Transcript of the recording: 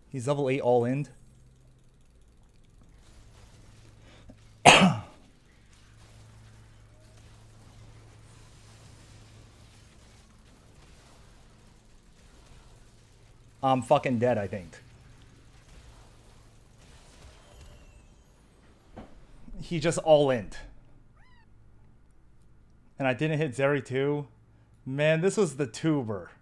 He's level 8 all in. I'm fucking dead, I think. He just all in. And I didn't hit Zeri too. Man, this was the tuber.